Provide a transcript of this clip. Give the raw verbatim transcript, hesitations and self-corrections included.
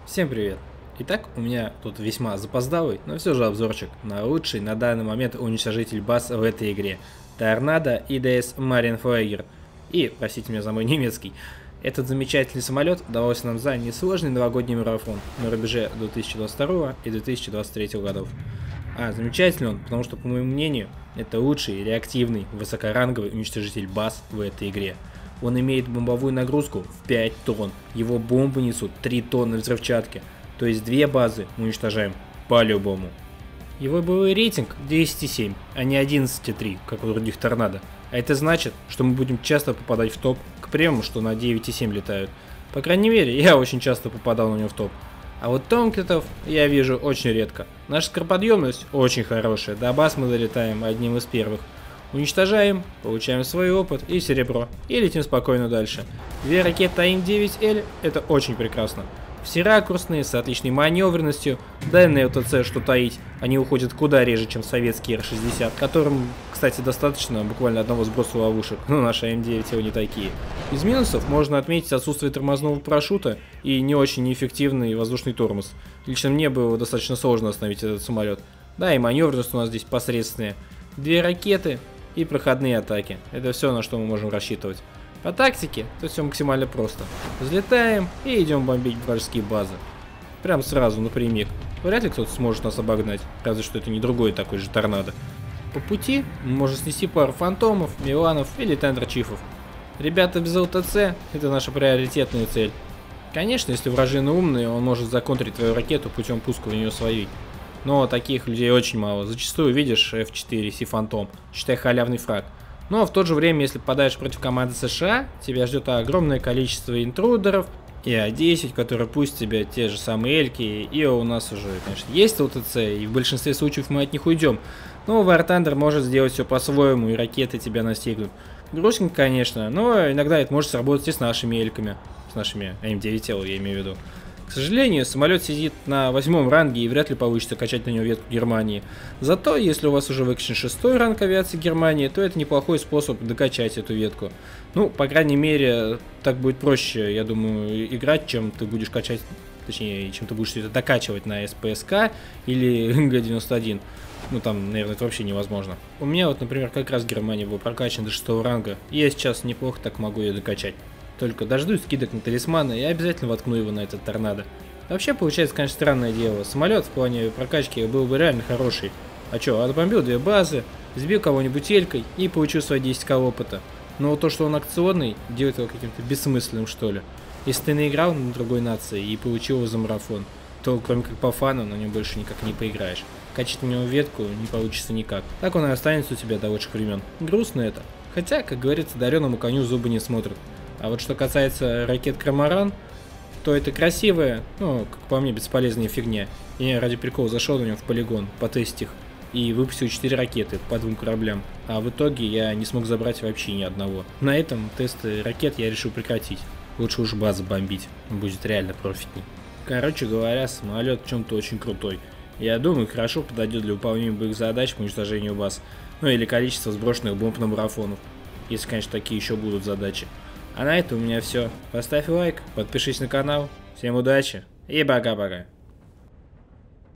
Всем привет! Итак, у меня тут весьма запоздалый, но все же обзорчик на лучший на данный момент уничтожитель баз в этой игре. Торнадо и ди эс Marienflieger. И, простите меня за мой немецкий, этот замечательный самолет давался нам за несложный новогодний марафон на рубеже две тысячи двадцать второго и две тысячи двадцать третьего годов. А замечательный он, потому что, по моему мнению, это лучший реактивный высокоранговый уничтожитель баз в этой игре. Он имеет бомбовую нагрузку в пять тонн, его бомбы несут три тонны взрывчатки, то есть две базы мы уничтожаем по-любому. Его боевой рейтинг десять и семь, а не одиннадцать и три, как у других торнадо. А это значит, что мы будем часто попадать в топ, к примеру, что на девять и семь летают. По крайней мере, я очень часто попадал на него в топ. А вот томкетов я вижу очень редко. Наша скороподъемность очень хорошая, до баз мы долетаем одним из первых. Уничтожаем, получаем свой опыт и серебро, и летим спокойно дальше. Две ракеты а эм девять эль это очень прекрасно. Все ракурсные, с отличной маневренностью, данные эл тэ цэ, что таить, они уходят куда реже, чем советские эр шестьдесят, которым, кстати, достаточно буквально одного сброса ловушек, но наши а эм девять эль не такие. Из минусов можно отметить отсутствие тормозного парашюта и не очень неэффективный воздушный тормоз. Лично мне было достаточно сложно остановить этот самолет. Да, и маневренность у нас здесь посредственная. Две ракеты и проходные атаки. Это все, на что мы можем рассчитывать. По тактике, то все максимально просто. Взлетаем и идем бомбить вражеские базы. Прям сразу, напрямик. Вряд ли кто-то сможет нас обогнать, разве что это не другой такой же торнадо. По пути мы можем снести пару фантомов, миланов или тендерчифов. Ребята без эл тэ цэ это наша приоритетная цель. Конечно, если вражина умный, он может законтрить твою ракету путем пуска в нее своей. Но таких людей очень мало. Зачастую видишь эф четыре Си Phantom, считай халявный фраг. Но в то же время, если попадаешь против команды США, тебя ждет огромное количество интрудеров и а десять, которые пусть тебя те же самые эльки, и у нас уже, конечно, есть эл тэ цэ, и в большинстве случаев мы от них уйдем. Но War Thunder может сделать все по-своему, и ракеты тебя настигнут. Грустненько, конечно, но иногда это может сработать и с нашими эльками, с нашими а эм девять эл, я имею в виду. К сожалению, самолет сидит на восьмом ранге и вряд ли получится качать на него ветку Германии. Зато, если у вас уже выкачан шестой ранг авиации Германии, то это неплохой способ докачать эту ветку. Ну, по крайней мере, так будет проще, я думаю, играть, чем ты будешь качать, точнее, чем ты будешь это докачивать на эс пэ эс ка или гэ девяносто один. Ну, там, наверное, это вообще невозможно. У меня вот, например, как раз Германия была прокачана до шестого ранга, и я сейчас неплохо так могу ее докачать. Только дождусь скидок на талисмана и обязательно воткну его на этот торнадо. Вообще, получается, конечно, странное дело. Самолет в плане прокачки был бы реально хороший. А чё, отбомбил две базы, сбил кого-нибудь элькой и получил свои десять ка опыта. Но вот то, что он акционный, делает его каким-то бессмысленным, что ли. Если ты наиграл на другой нации и получил его за марафон, то кроме как по фану на нем больше никак не поиграешь. Качать на него ветку не получится никак. Так он и останется у тебя до лучших времен. Грустно это. Хотя, как говорится, дареному коню зубы не смотрят. А вот что касается ракет Крамаран, то это красивая, ну, как по мне, бесполезная фигня. Я ради прикола зашел на него в полигон, потестить их, и выпустил четыре ракеты по двум кораблям. А в итоге я не смог забрать вообще ни одного. На этом тесты ракет я решил прекратить. Лучше уж базы бомбить, будет реально профитней. Короче говоря, самолет в чем-то очень крутой. Я думаю, хорошо подойдет для выполнения боевых задач по уничтожению баз. Ну или количество сброшенных бомб на марафонов. Если, конечно, такие еще будут задачи. А на этом у меня все. Поставь лайк, подпишись на канал. Всем удачи и пока-пока.